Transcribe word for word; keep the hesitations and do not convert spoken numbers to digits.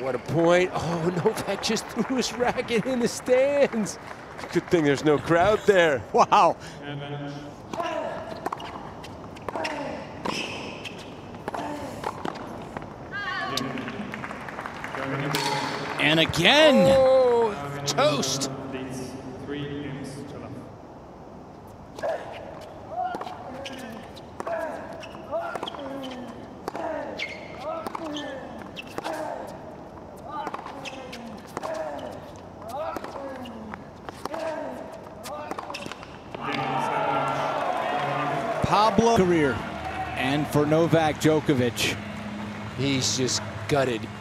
what a point. Oh, Novak just threw his racket in the stands. Good thing there's no crowd there. Wow. And again. Oh, toast. Pablo career, and for Novak Djokovic, He's just gutted.